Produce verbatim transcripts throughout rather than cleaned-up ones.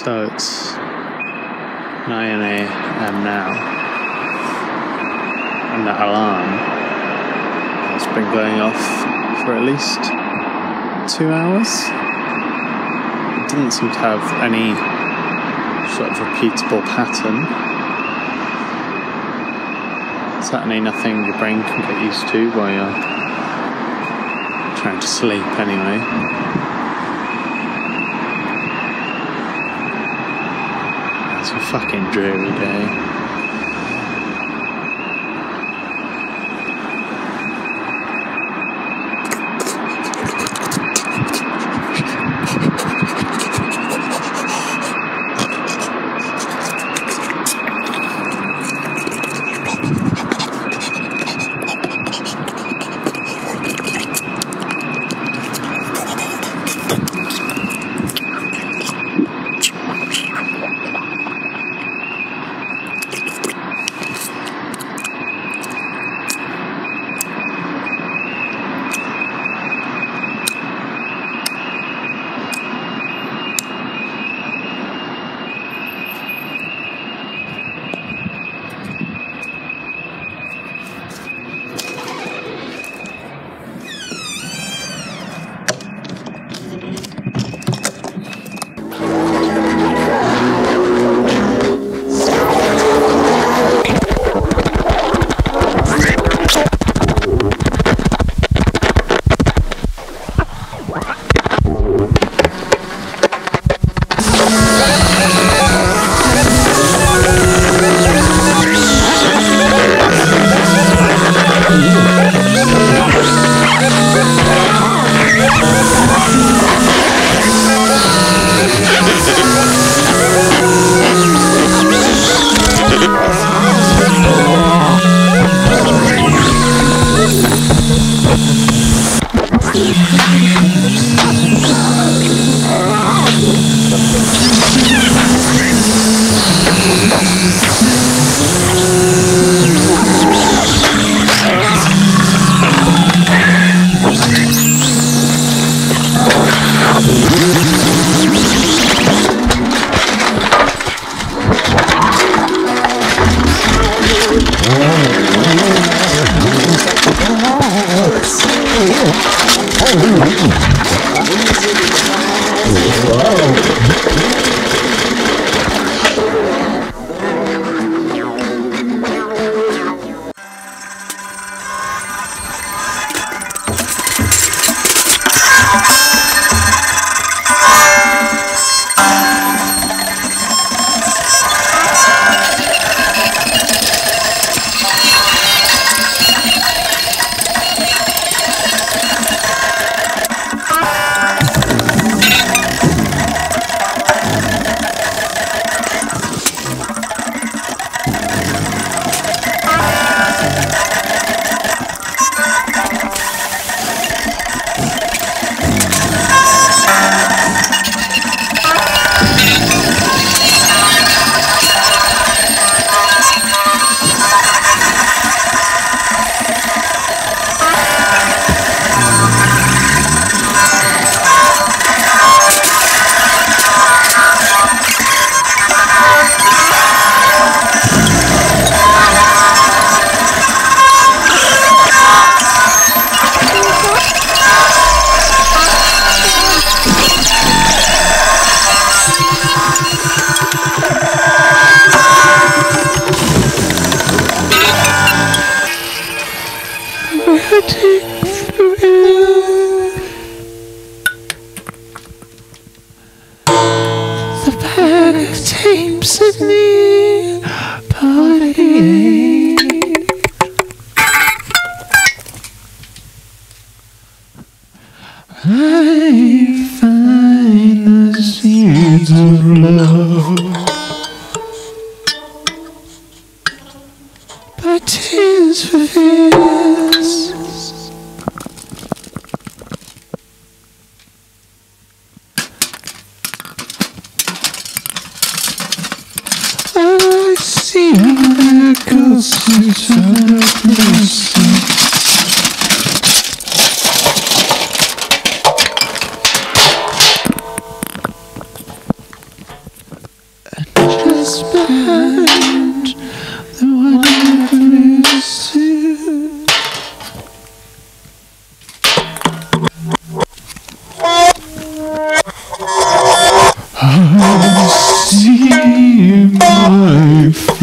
So it's nine A M now, and that alarm has been going off for at least two hours. It didn't seem to have any sort of repeatable pattern. Certainly nothing your brain can get used to while you're trying to sleep anyway. It's a fucking dreary day.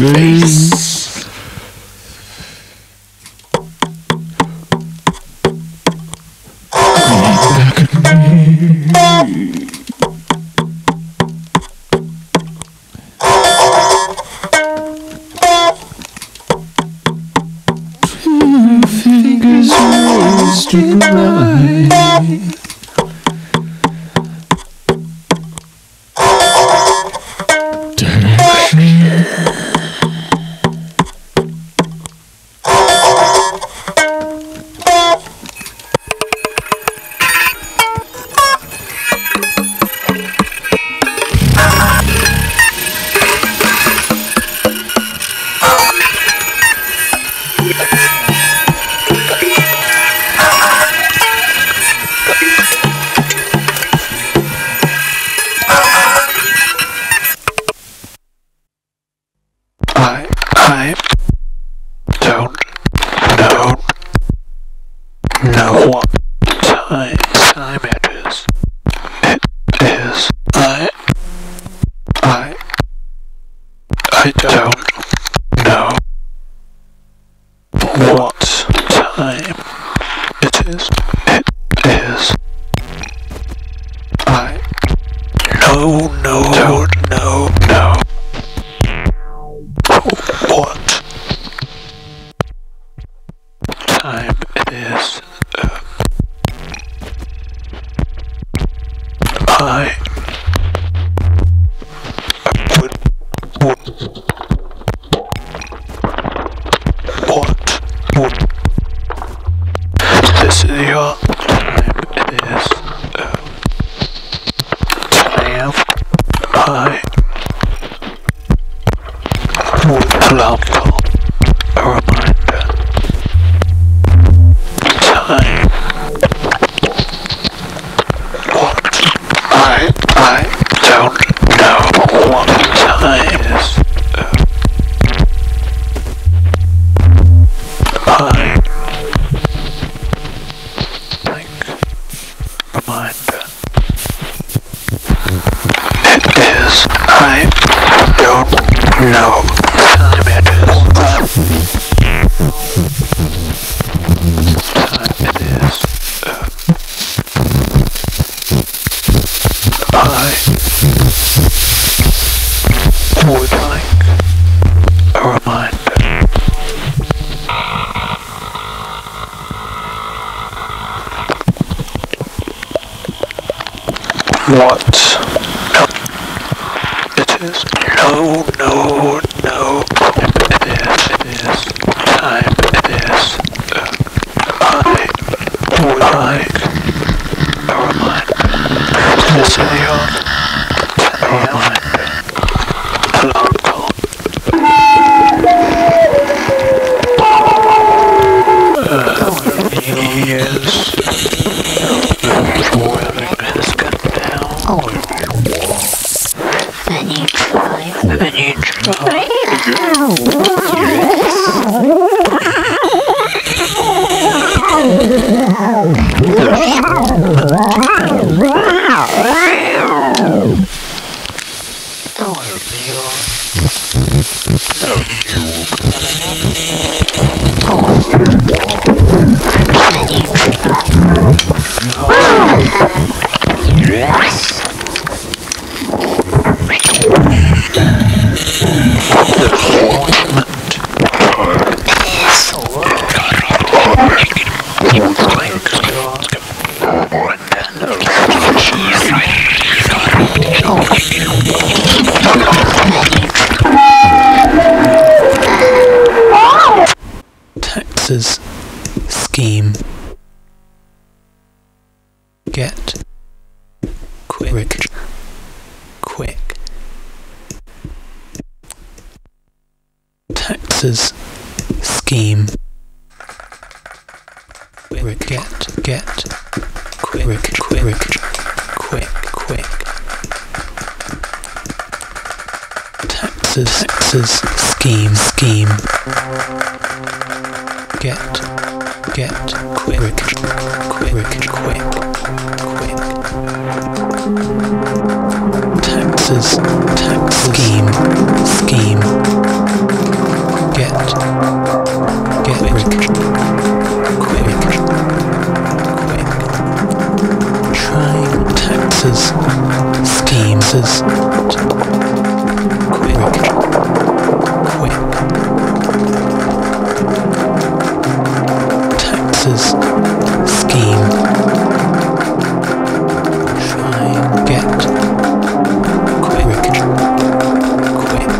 face. Fingers raised to mine. Texas scheme. Get quick, quick. Texas scheme. Quick, get, get, quick, quick, quick, quick. Texas, Texas scheme, scheme. Get, get, quick, quick, quick, quick. Texas, Texas scheme, scheme. Taxes, schemes, quick, quick. Taxes, scheme. Try, get, quick, quick.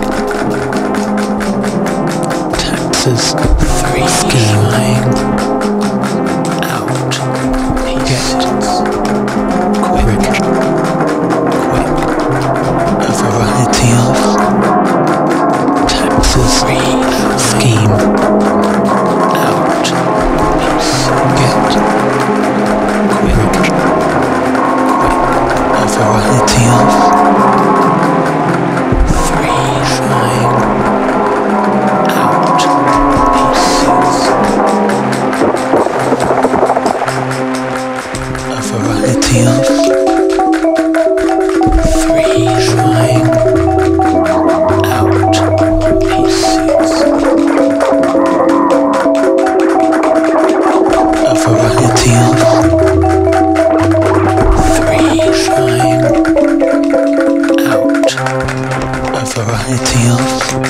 Taxes, three, scheme, out, get, quick, quick. A variety of taxes, three, scheme, out, get, quick, quick. A variety of three, trying, out, pieces. A variety of three, trying, out, pieces. A variety of three, trying, out. A variety of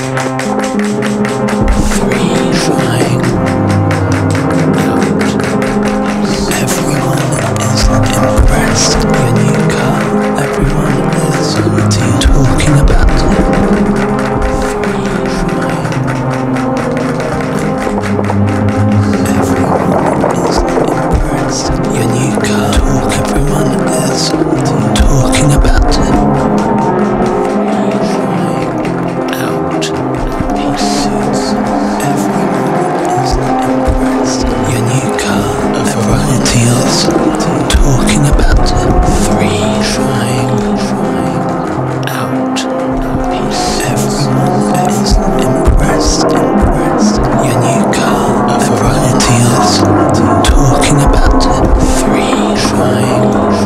three, trying, out. Everyone is impressed. Your new car. Everyone is talking about it. Three, trying. Everyone is impressed. Your new car. Talk. Everyone is talking about it. Out. Pieces. Everyone is impressed. Your new car. A variety of talking about it. Three, trying, out, pieces. Everyone is impressed, impressed. Your new car. A variety of talking about it. Three, trying,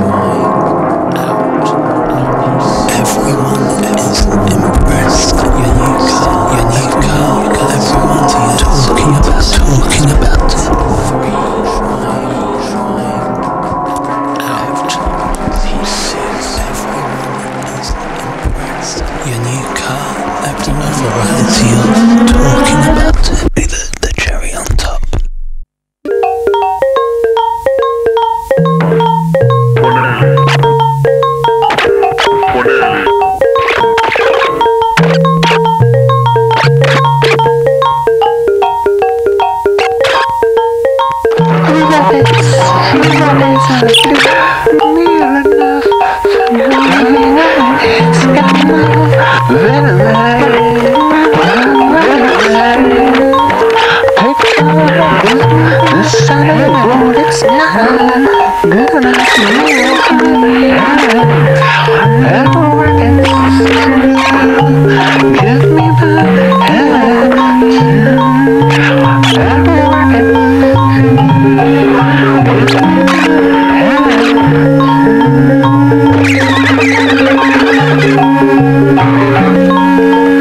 out, everyone is impressed. Your new car. Your new car. Everyone talking about talking about it. Three, trying, out, pieces. Everyone is impressed. Your new car. Everyone variety of talking about it. Be the, the cherry on top. Thank you.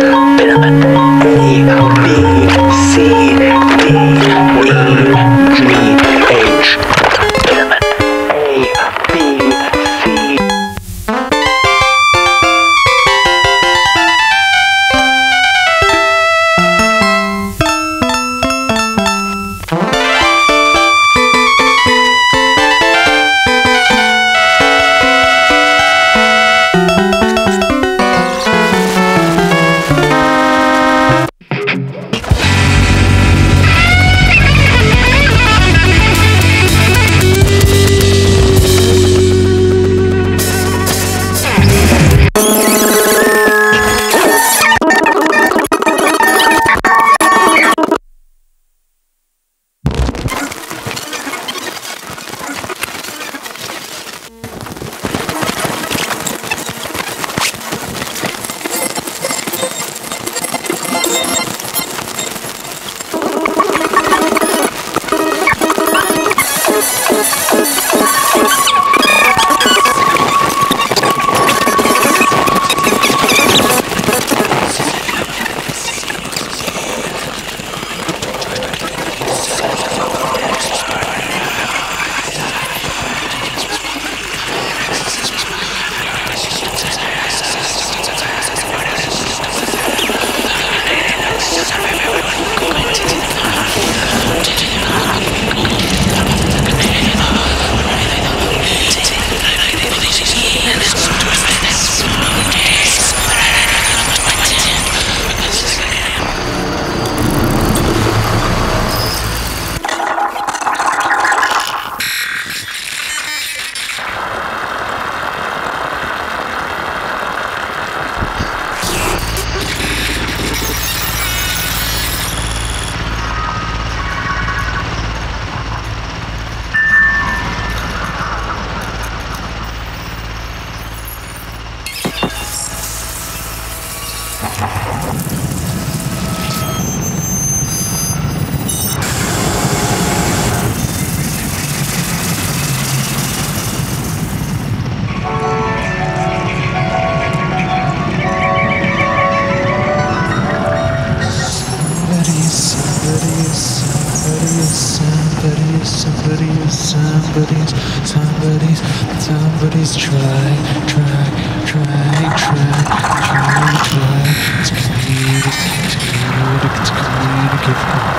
Somebody's, somebody's, somebody's trying, trying, trying, trying, trying, trying to communicate, to communicate, to communicate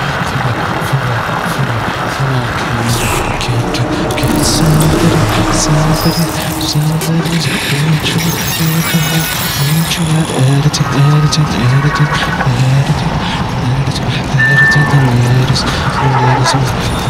for somebody, somebody, somebody's reaching, reaching out, reaching out, editing, editing, editing, editing, editing, editing the letters, the letters of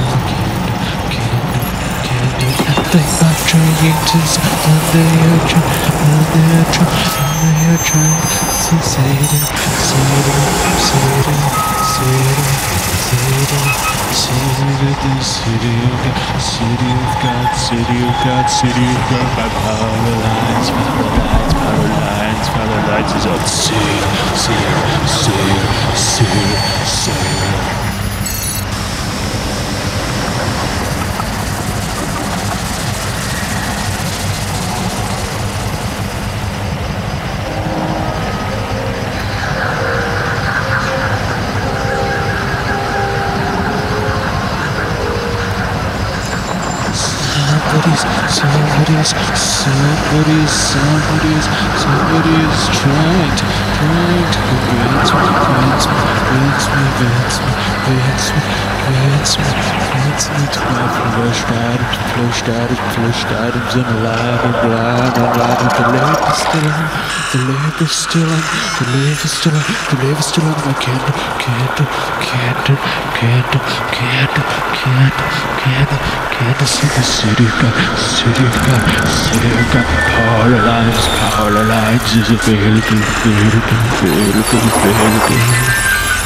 they are trying to and they are trying and they are trying and they are trying to say it, say it, say it, say it, say it, say it, city of God, city of God, city of God, city of God, my power lines, power lines, power lines, power lines is on see, see, see, see, see. Somebody's, somebody's, somebody's, somebody's trying to, trying to convince me, convince me, convince me, convince me, convince me, convince me, convince me to my flushed items, flushed items, flushed items, and alive, and alive, and alive, and the lamp is still on, the lamp is still on, the lamp is still on, the lamp is still on, my candle, candle, candle, candle, candle, candle, candle, candle, see the city of God, city of God, city of God, power lines, power lines is available, available, available, available.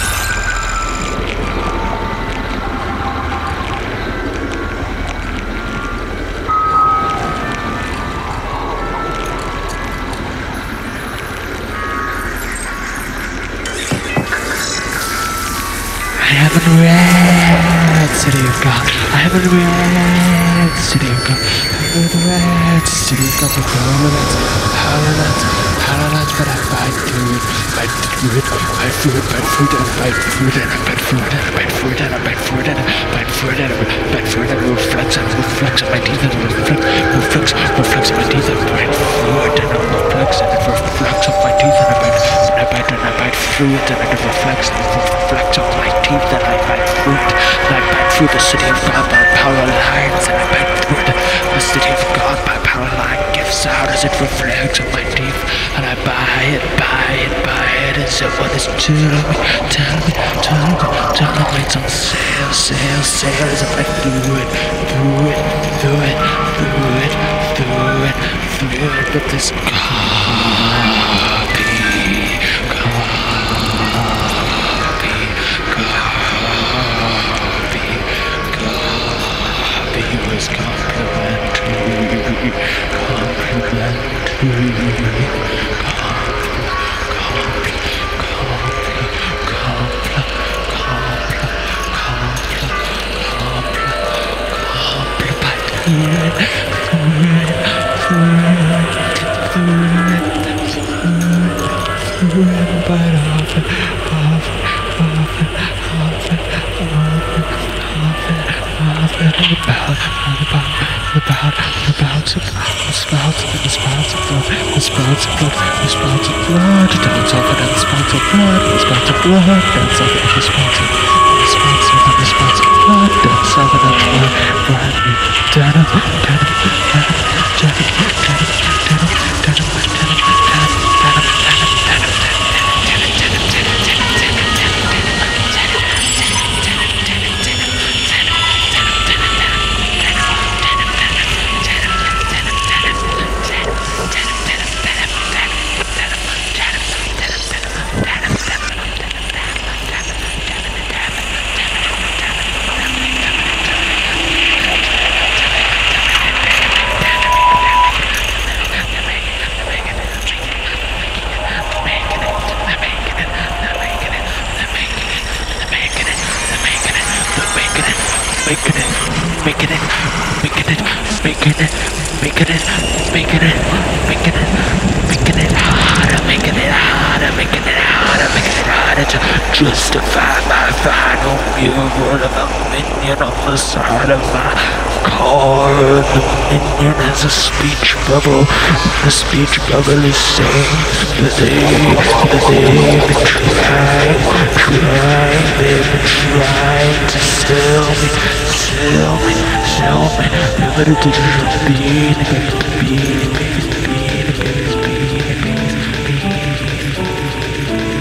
I haven't read City of God. I haven't read City of God. I haven't read City of God. Powerlands, powerlands, powerlands, but I fight through it, fight through it, fight through it, fight through it, and fight through it, and fight through it, and fight through it, and fight through it, and fight through it, and fight through it, and reflex, and reflex on my teeth, and reflex, reflex, reflex on my teeth, and fight through it, and reflex, and reflex on my teeth, and I bite, and I bite, and I bite through it, and it reflects, and it reflects on my teeth, and I bite through it, and I bite through the city of God by power lines, and I bite through it, the city of God by power line gives out as it reflects on my teeth, and I buy it, buy it, buy it, and someone is telling me, telling me, telling me, telling me it's on sale, sale, sale, as if I threw it, threw it, threw it, threw it, threw it, threw it, but this copy, copy, copy, copy was complimentary, complimentary. making it, making it, making it, making it, making it, making it, making it harder, making it harder, making it harder, making it harder to justify my final mural of a minion on the side of my car. The minion has a speech bubble. The speech bubble is saying that they, that they've been trying, trying, they've been trying to sell me, sell me, sell me. They're gonna do the bean, the bean, the bean, the bean, the bean, the bean, the bean.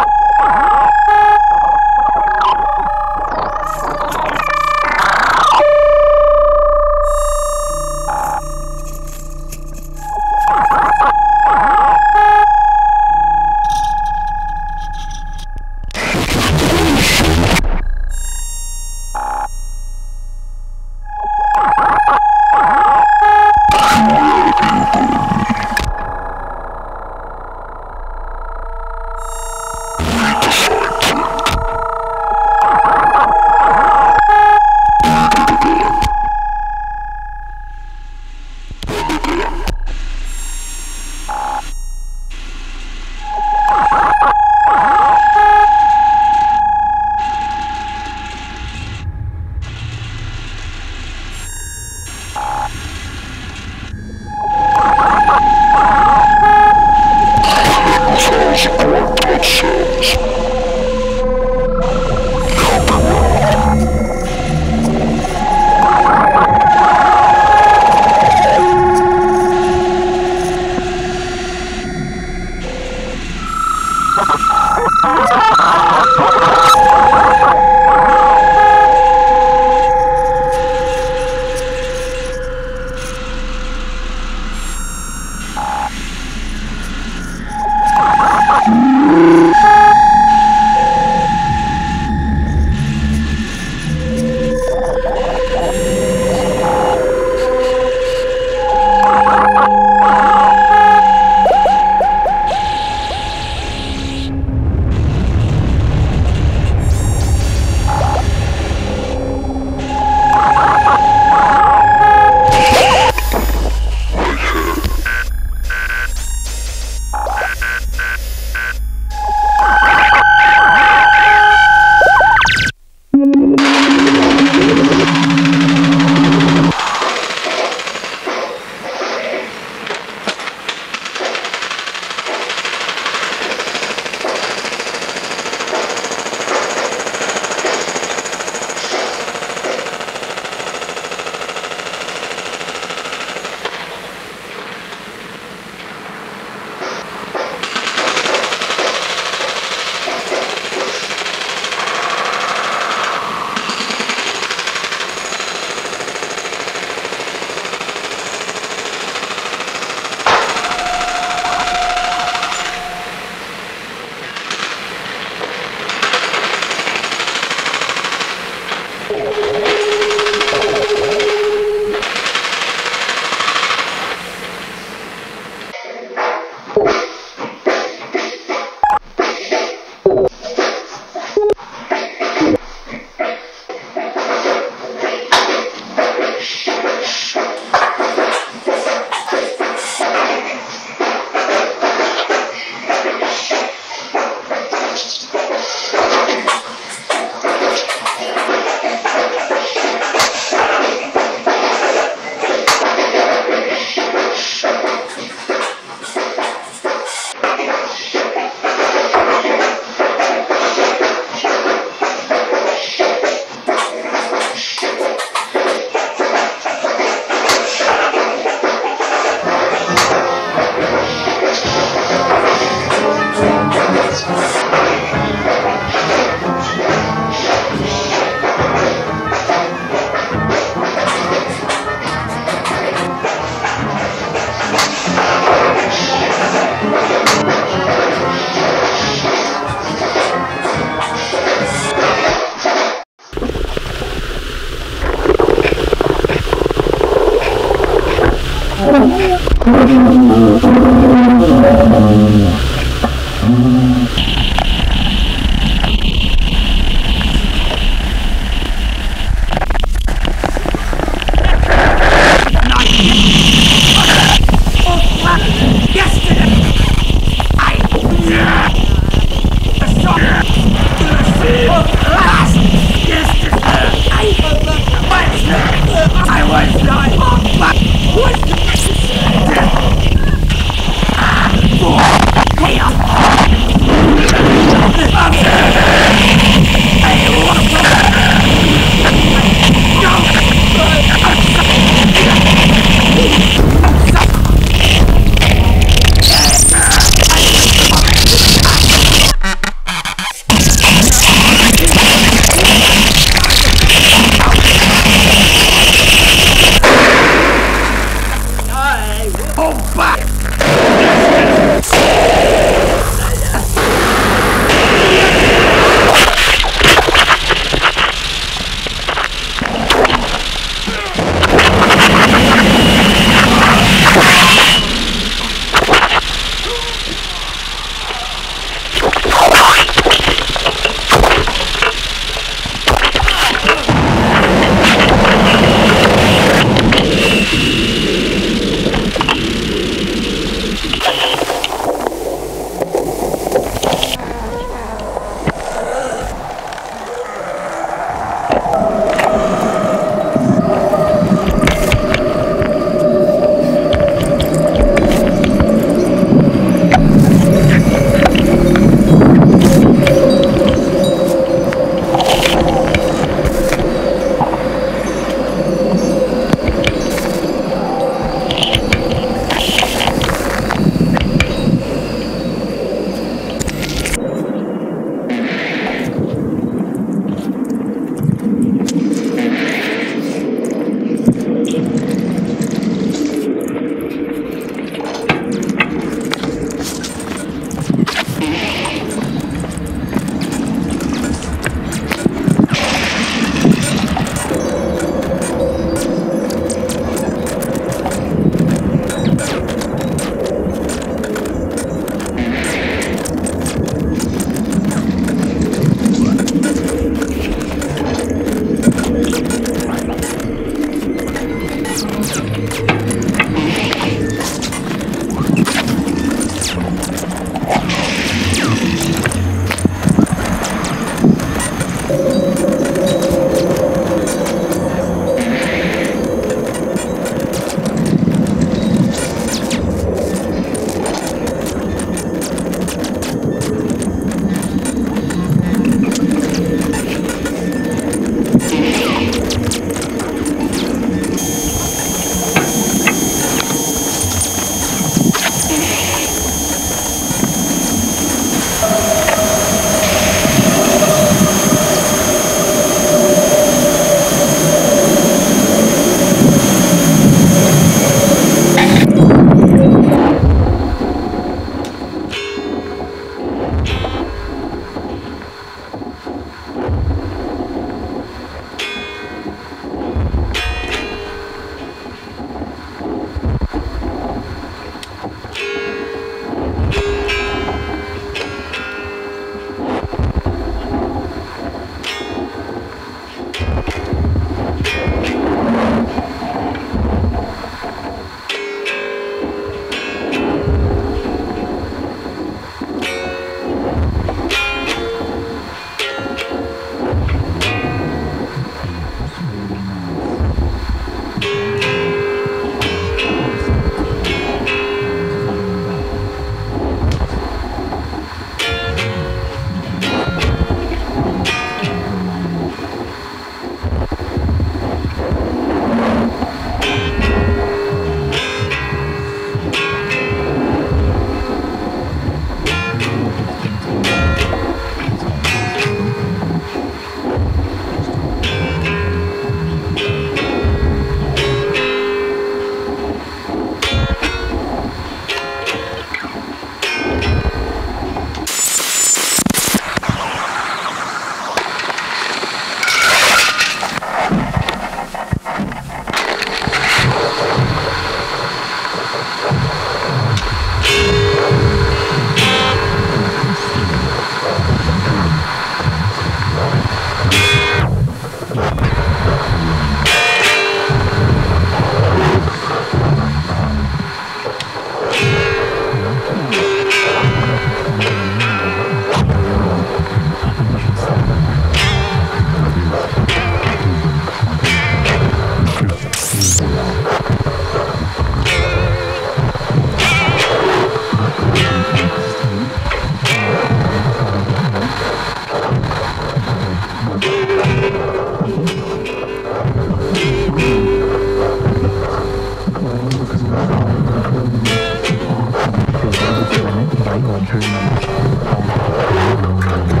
Hurtling.